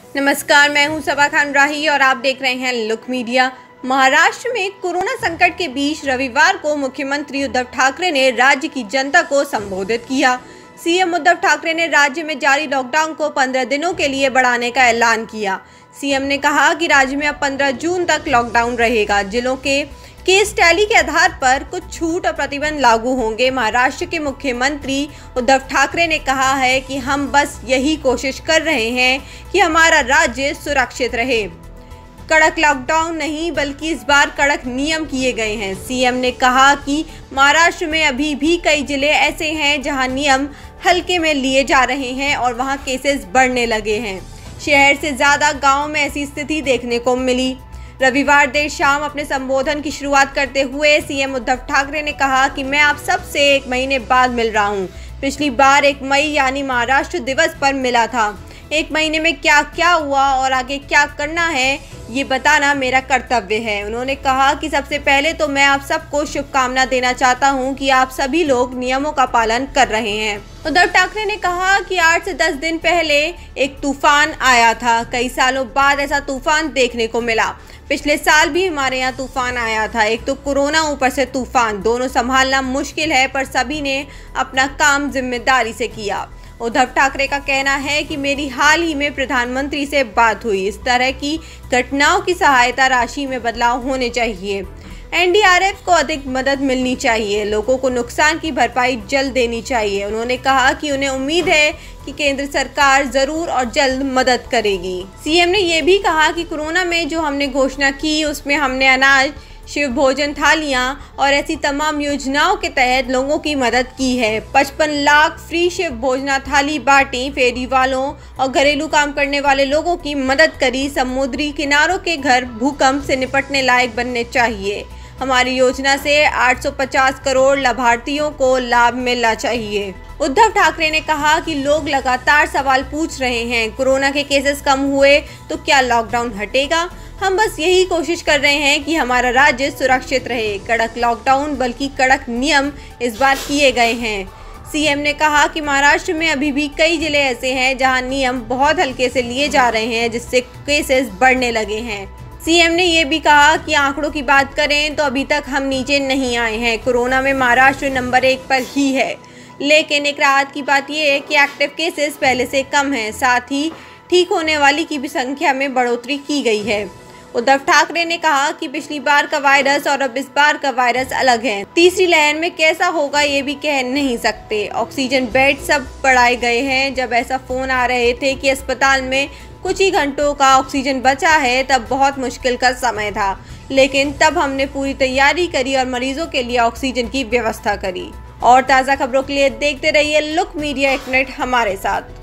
नमस्कार, मैं हूं सबा खान राही और आप देख रहे हैं लुक मीडिया। महाराष्ट्र में कोरोना संकट के बीच रविवार को मुख्यमंत्री उद्धव ठाकरे ने राज्य की जनता को संबोधित किया। सीएम उद्धव ठाकरे ने राज्य में जारी लॉकडाउन को 15 दिनों के लिए बढ़ाने का ऐलान किया। सीएम ने कहा कि राज्य में अब 15 जून तक लॉकडाउन रहेगा। जिलों के केस टैली के आधार पर कुछ छूट और प्रतिबंध लागू होंगे। महाराष्ट्र के मुख्यमंत्री उद्धव ठाकरे ने कहा है कि हम बस यही कोशिश कर रहे हैं कि हमारा राज्य सुरक्षित रहे। कड़क लॉकडाउन नहीं बल्कि इस बार कड़क नियम किए गए हैं। सीएम ने कहा कि महाराष्ट्र में अभी भी कई जिले ऐसे हैं जहां नियम हल्के में लिए जा रहे हैं और वहां केसेस बढ़ने लगे हैं। शहर से ज़्यादा गाँव में ऐसी स्थिति देखने को मिली। रविवार देर शाम अपने संबोधन की शुरुआत करते हुए सीएम उद्धव ठाकरे ने कहा कि मैं आप सबसे 1 महीने बाद मिल रहा हूं। पिछली बार 1 मई यानी महाराष्ट्र दिवस पर मिला था। 1 महीने में क्या क्या हुआ और आगे क्या करना है ये बताना मेरा कर्तव्य है। उन्होंने कहा कि सबसे पहले तो मैं आप सबको शुभकामना देना चाहता हूं कि आप सभी लोग नियमों का पालन कर रहे हैं। उद्धव ठाकरे ने कहा कि 8 से 10 दिन पहले एक तूफान आया था। कई सालों बाद ऐसा तूफान देखने को मिला। पिछले साल भी हमारे यहाँ तूफान आया था। एक तो कोरोना, ऊपर से तूफान, दोनों संभालना मुश्किल है, पर सभी ने अपना काम जिम्मेदारी से किया। उद्धव ठाकरे का कहना है कि मेरी हाल ही में प्रधानमंत्री से बात हुई। इस तरह की घटनाओं की सहायता राशि में बदलाव होने चाहिए। एनडीआरएफ को अधिक मदद मिलनी चाहिए। लोगों को नुकसान की भरपाई जल्द देनी चाहिए। उन्होंने कहा कि उन्हें उम्मीद है कि केंद्र सरकार जरूर और जल्द मदद करेगी। सीएम ने यह भी कहा कि कोरोना में जो हमने घोषणा की उसमें हमने अनाज, शिव भोजन थालियां और ऐसी तमाम योजनाओं के तहत लोगों की मदद की है। 55 लाख फ्री शिव भोजना थाली बांटी, फेरी वालों और घरेलू काम करने वाले लोगों की मदद करी। समुद्री किनारों के घर भूकंप से निपटने लायक बनने चाहिए। हमारी योजना से 850 करोड़ लाभार्थियों को लाभ मिलना चाहिए। उद्धव ठाकरे ने कहा कि लोग लगातार सवाल पूछ रहे हैं, कोरोना के केसेस कम हुए तो क्या लॉकडाउन हटेगा? हम बस यही कोशिश कर रहे हैं कि हमारा राज्य सुरक्षित रहे। कड़क लॉकडाउन बल्कि कड़क नियम इस बार किए गए हैं। सीएम ने कहा कि महाराष्ट्र में अभी भी कई जिले ऐसे हैं जहां नियम बहुत हल्के से लिए जा रहे हैं, जिससे केसेस बढ़ने लगे हैं। सीएम ने यह भी कहा कि आंकड़ों की बात करें तो अभी तक हम नीचे नहीं आए हैं। कोरोना में महाराष्ट्र नंबर 1 पर ही है, लेकिन एक राहत की बात यह है कि एक्टिव केसेस पहले से कम हैं। साथ ही ठीक होने वाली की भी संख्या में बढ़ोतरी की गई है। उद्धव ठाकरे ने कहा कि पिछली बार का वायरस और अब इस बार का वायरस अलग है। तीसरी लहर में कैसा होगा ये भी कह नहीं सकते। ऑक्सीजन बेड सब बढ़ाए गए हैं। जब ऐसा फोन आ रहे थे कि अस्पताल में कुछ ही घंटों का ऑक्सीजन बचा है, तब बहुत मुश्किल का समय था, लेकिन तब हमने पूरी तैयारी करी और मरीजों के लिए ऑक्सीजन की व्यवस्था करी। और ताज़ा खबरों के लिए देखते रहिए लुक मीडिया, 1 मिनट हमारे साथ।